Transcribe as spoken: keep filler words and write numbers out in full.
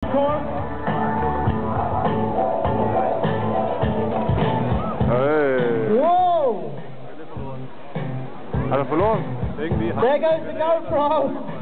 score? Hey. Wow! Hat er verloren? There goes the GoPro!